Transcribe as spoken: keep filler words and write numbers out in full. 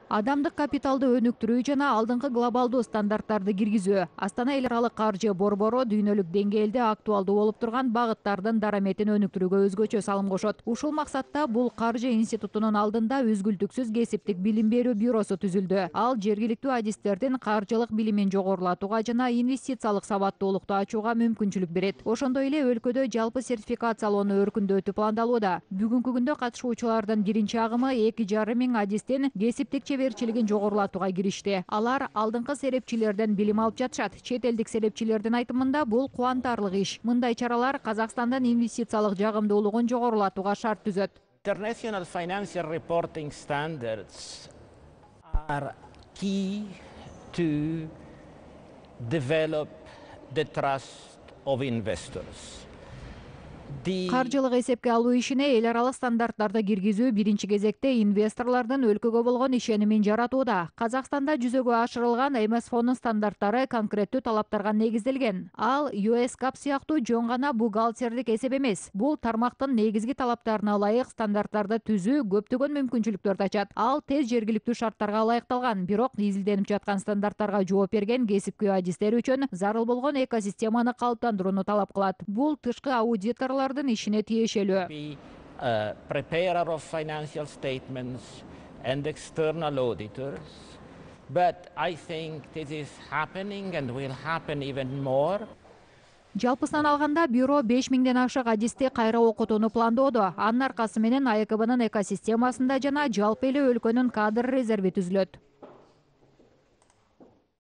Адамдык капиталды өнүктүрүү жана алдыңкы глобалдуу стандарттарды киргизүү Астана эл аралык каржы борбору дүйнөлүк деңгээлде актуалдуу болуп турган багыттардын дараметин өнүктүрүүгө өзгөчө салым кошот. Ушул максатта бул каржы институтунун алдында үзгүлтүксүз кесиптик билим берүү бюросу түзүлдү. Ал жергиликтүү адистердин каржылык билимин жогорулатууга жана инвестициялык сабаттуулукту ачууга мүмкүнчүлүк берет. Ошондой эле өлкөдө жалпы сертификациялоону өркүндөтүү пландалууда. Бүгүнкү күндө катышуучулардын биринчи агымы эки жарым миң адистин кесиптик чеберчилигин жогорулатууга киришти. Алар алдыңкы серепчилерден билим алып жатышат. Чет элдик серепчилердин айтымында бул кубантарлык иш. Мындай чаралар Казакстандын инвестициялык жагымдуулугун жогорулатууга шарт түзөт. International financial reporting standards are key to develop the trust of investors. Каржылык эсепке алуу ишине эл аралык стандарттарды киргизүү биринчи кезекте инвесторлордун өлкөгө болгон ишенимин жаратууда. Казакстанда жүзөгө ашырылган эм эс эф-нун стандарттары конкреттүү талаптарга негизделген. Ал ю эс гап сыяктуу жөн гана бухгалтердик эсеп эмес. Бул тармактын негизги талаптарына ылайык стандарттарды түзүү көптөгөн мүмкүнчүлүктөрдү ачат. Ал тез жергиликтүү шарттарга ылайыкталган, бирок изилденип жаткан стандарттарга жооп берген кесипкөй адистер үчүн зарыл болгон экосистеманы калыптандырууну талап кылат. Бул тышкы аудиторлордун ишине тиешелүү. Be a preparer of financial statements and external auditors, but I think this is happening and will happen even more. Жалпысынан алганда бюро беш миңден ашык адисти кайра окутууну пландоодо. Анын аркасы менен а э ка бнын экосистемасында жана жалпы эле өлкөнүн кадр резерви түзүлөт.